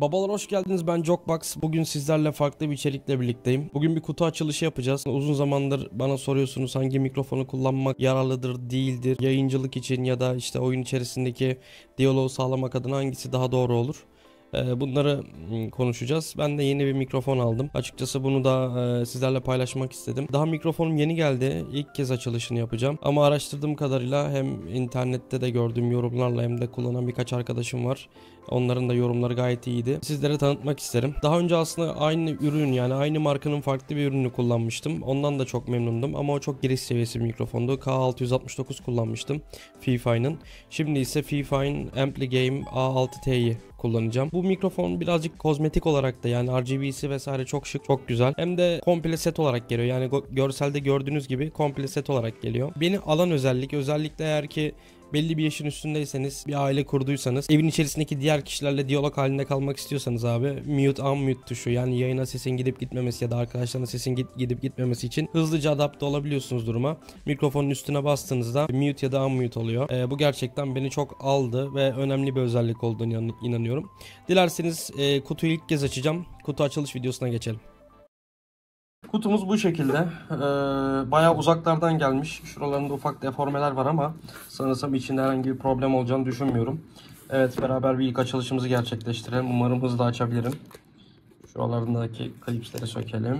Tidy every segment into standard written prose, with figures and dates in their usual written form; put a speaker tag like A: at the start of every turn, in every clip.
A: Babalar hoş geldiniz, ben Jokebox. Bugün sizlerle farklı bir içerikle birlikteyim. Bugün bir kutu açılışı yapacağız. Uzun zamandır bana soruyorsunuz hangi mikrofonu kullanmak yararlıdır, değildir. Yayıncılık için ya da işte oyun içerisindeki diyaloğu sağlamak adına hangisi daha doğru olur. Bunları konuşacağız. Ben de yeni bir mikrofon aldım. Açıkçası bunu da sizlerle paylaşmak istedim. Daha mikrofonum yeni geldi. İlk kez açılışını yapacağım. Ama araştırdığım kadarıyla hem internette de gördüğüm yorumlarla hem de kullanan birkaç arkadaşım var. Onların da yorumları gayet iyiydi. Sizlere tanıtmak isterim. Daha önce aslında aynı ürün, yani aynı markanın farklı bir ürünü kullanmıştım. Ondan da çok memnundum ama o çok giriş seviyesi bir mikrofondu. K669 kullanmıştım Fify'nin. Şimdi ise Fify'nin Ampligame A6T'yi kullanacağım. Bu mikrofon birazcık kozmetik olarak da, yani RGB'si vesaire çok şık, çok güzel. Hem de komple set olarak geliyor. Yani görselde gördüğünüz gibi komple set olarak geliyor. Beni alan özellikle eğer ki belli bir yaşın üstündeyseniz, bir aile kurduysanız, evin içerisindeki diğer kişilerle diyalog halinde kalmak istiyorsanız abi, mute unmute tuşu, yani yayına sesin gidip gitmemesi ya da arkadaşlarına sesin gidip gitmemesi için hızlıca adapte olabiliyorsunuz duruma. Mikrofonun üstüne bastığınızda mute ya da unmute oluyor. Bu gerçekten beni çok aldı ve önemli bir özellik olduğunu inanıyorum. Dilerseniz kutuyu ilk kez açacağım. Kutu açılış videosuna geçelim. Kutumuz bu şekilde. Bayağı uzaklardan gelmiş. Şuralarında ufak deformeler var ama sanırsam içinde herhangi bir problem olacağını düşünmüyorum. Evet, beraber bir ilk açılışımızı gerçekleştirelim. Umarım hızlı açabilirim. Şuralarındaki klipsleri sökelim.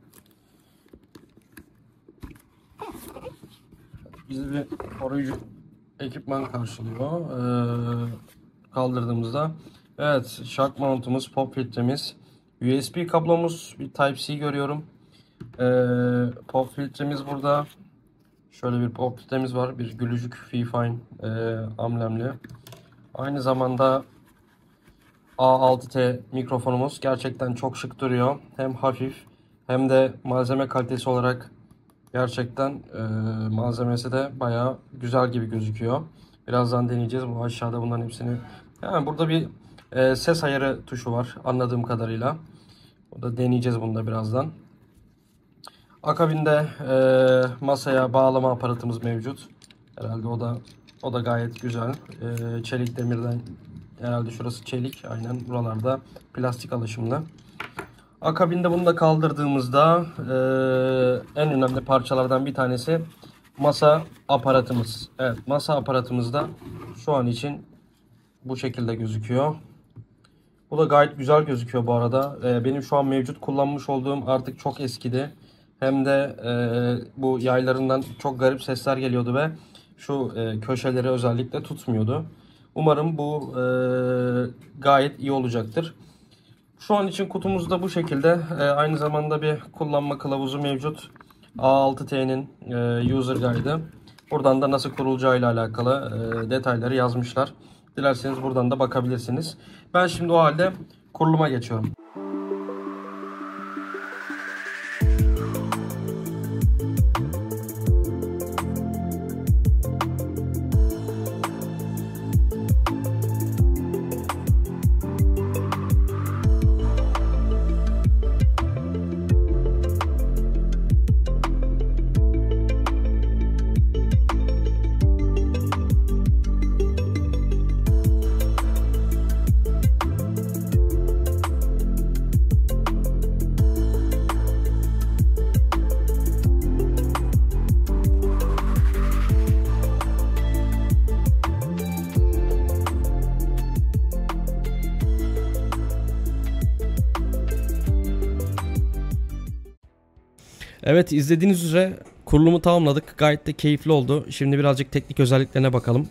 A: Bizi bir koruyucu ekipman karşılıyor. Kaldırdığımızda. Evet, shock mount'umuz, pop filtremiz, USB kablomuz, bir Type-C görüyorum. Pop filtremiz burada. Şöyle bir pop filtremiz var. Bir gülücük Fifine amblemli. Aynı zamanda A6T mikrofonumuz gerçekten çok şık duruyor. Hem hafif hem de malzeme kalitesi olarak gerçekten malzemesi de bayağı güzel gibi gözüküyor. Birazdan deneyeceğiz. Bu aşağıda bunların hepsini. Yani burada bir ses ayarı tuşu var anladığım kadarıyla. Burada deneyeceğiz bunu da birazdan. Akabinde masaya bağlama aparatımız mevcut. Herhalde o da gayet güzel. Çelik demirden, herhalde şurası çelik. Aynen, buralarda plastik alaşımlı. Akabinde bunu da kaldırdığımızda en önemli parçalardan bir tanesi masa aparatımız. Evet, masa aparatımız da şu an için bu şekilde gözüküyor. Bu da gayet güzel gözüküyor bu arada. Benim şu an mevcut kullanmış olduğum artık çok eskidi. Hem de bu yaylarından çok garip sesler geliyordu ve şu köşeleri özellikle tutmuyordu. Umarım bu gayet iyi olacaktır. Şu an için kutumuz da bu şekilde. Aynı zamanda bir kullanma kılavuzu mevcut. A6T'nin user guide'ı. Buradan da nasıl kurulacağıyla alakalı detayları yazmışlar. Dilerseniz buradan da bakabilirsiniz. Ben şimdi o halde kuruluma geçiyorum. Evet, izlediğiniz üzere kurulumu tamamladık. Gayet de keyifli oldu. Şimdi birazcık teknik özelliklerine bakalım.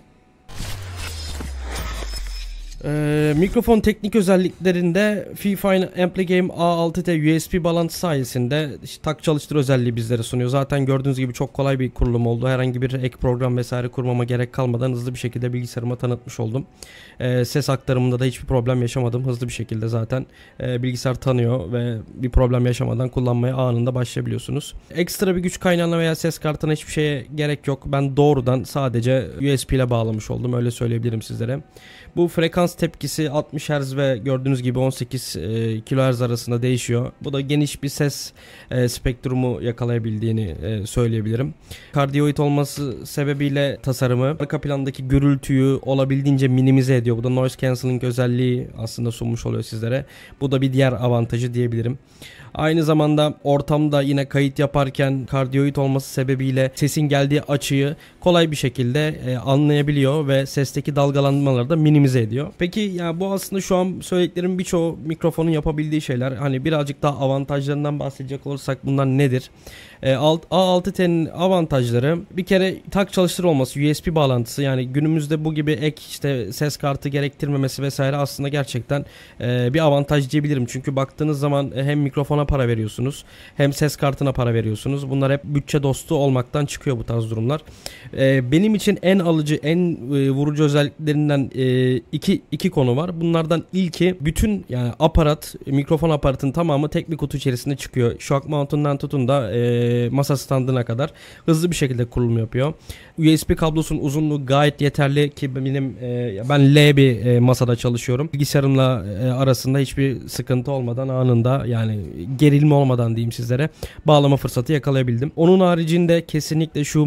A: Mikrofon teknik özelliklerinde Fifine Ampligame A6T USB bağlantı sayesinde tak çalıştır özelliği bizlere sunuyor. Zaten gördüğünüz gibi çok kolay bir kurulum oldu. Herhangi bir ek program vesaire kurmama gerek kalmadan hızlı bir şekilde bilgisayarıma tanıtmış oldum. Ses aktarımında da hiçbir problem yaşamadım. Hızlı bir şekilde zaten bilgisayar tanıyor ve bir problem yaşamadan kullanmaya anında başlayabiliyorsunuz. Ekstra bir güç kaynağına veya ses kartına hiçbir şeye gerek yok. Ben doğrudan sadece USB ile bağlamış oldum. Öyle söyleyebilirim sizlere. Bu frekans faz tepkisi 60 Hz ve gördüğünüz gibi 18 kHz arasında değişiyor. Bu da geniş bir ses spektrumu yakalayabildiğini söyleyebilirim. Kardioid olması sebebiyle tasarımı arka plandaki gürültüyü olabildiğince minimize ediyor. Bu da noise cancelling özelliği aslında sunmuş oluyor sizlere. Bu da bir diğer avantajı diyebilirim. Aynı zamanda ortamda yine kayıt yaparken kardioid olması sebebiyle sesin geldiği açıyı kolay bir şekilde anlayabiliyor ve sesteki dalgalanmaları da minimize ediyor. Peki ya bu aslında şu an söylediklerim birçoğu mikrofonun yapabildiği şeyler. Hani birazcık daha avantajlarından bahsedecek olursak bunlar nedir? A6T'nin avantajları bir kere tak çalıştır olması, USB bağlantısı, yani günümüzde bu gibi ek işte ses kartı gerektirmemesi vesaire aslında gerçekten bir avantaj diyebilirim. Çünkü baktığınız zaman hem mikrofona para veriyorsunuz hem ses kartına para veriyorsunuz. Bunlar hep bütçe dostu olmaktan çıkıyor bu tarz durumlar. Benim için en alıcı, en vurucu özelliklerinden iki konu var. Bunlardan ilki bütün yani mikrofon aparatının tamamı tek bir kutu içerisinde çıkıyor. Shock mount'undan tutun da masa standına kadar hızlı bir şekilde kurulum yapıyor. USB kablosunun uzunluğu gayet yeterli ki ben L bir masada çalışıyorum. Bilgisayarımla arasında hiçbir sıkıntı olmadan anında, yani gerilme olmadan diyeyim sizlere, bağlama fırsatı yakalayabildim. Onun haricinde kesinlikle şu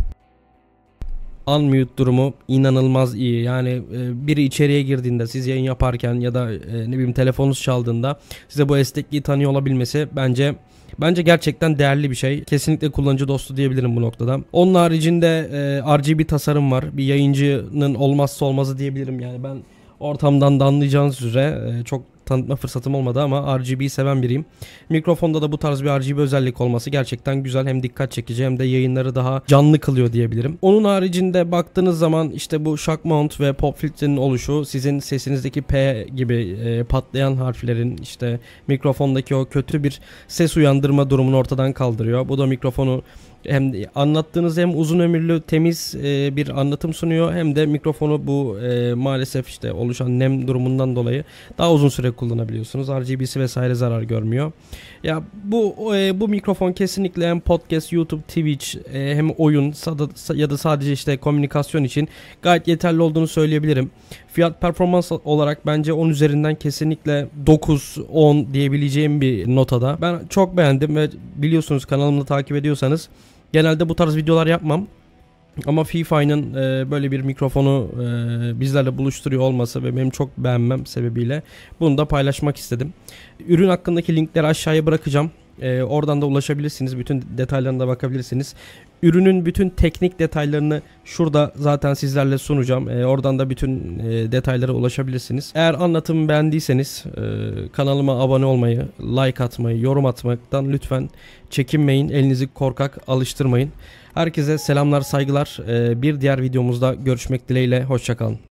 A: unmute durumu inanılmaz iyi. Yani biri içeriye girdiğinde, siz yayın yaparken ya da ne bileyim telefonunuz çaldığında size bu esnekliği tanıyor olabilmesi bence gerçekten değerli bir şey. Kesinlikle kullanıcı dostu diyebilirim bu noktada. Onun haricinde RGB tasarım var. Bir yayıncının olmazsa olmazı diyebilirim. Yani ben ortamdan da anlayacağınız üzere çok tanıtma fırsatım olmadı ama RGB'yi seven biriyim. Mikrofonda da bu tarz bir RGB özellik olması gerçekten güzel. Hem dikkat çekici hem de yayınları daha canlı kılıyor diyebilirim. Onun haricinde baktığınız zaman işte bu shock mount ve pop filtrenin oluşu sizin sesinizdeki P gibi patlayan harflerin, işte mikrofondaki o kötü bir ses uyandırma durumunu ortadan kaldırıyor. Bu da mikrofonu hem anlattığınız hem uzun ömürlü temiz bir anlatım sunuyor, hem de mikrofonu bu maalesef işte oluşan nem durumundan dolayı daha uzun süre kullanabiliyorsunuz. RGB'si vesaire zarar görmüyor. Ya bu mikrofon kesinlikle hem podcast, YouTube, Twitch hem oyun ya da sadece işte komünikasyon için gayet yeterli olduğunu söyleyebilirim. Fiyat performans olarak bence 10 üzerinden kesinlikle 9-10 diyebileceğim bir notada. Ben çok beğendim ve biliyorsunuz, kanalımda takip ediyorsanız genelde bu tarz videolar yapmam. Ama Fify'nin böyle bir mikrofonu bizlerle buluşturuyor olması ve benim çok beğenmem sebebiyle bunu da paylaşmak istedim. Ürün hakkındaki linkleri aşağıya bırakacağım. Oradan da ulaşabilirsiniz. Bütün detaylarına da bakabilirsiniz. Ürünün bütün teknik detaylarını şurada zaten sizlerle sunacağım. Oradan da bütün detaylara ulaşabilirsiniz. Eğer anlatımı beğendiyseniz kanalıma abone olmayı, like atmayı, yorum atmaktan lütfen çekinmeyin. Elinizi korkak alıştırmayın. Herkese selamlar, saygılar. Bir diğer videomuzda görüşmek dileğiyle. Hoşça kalın.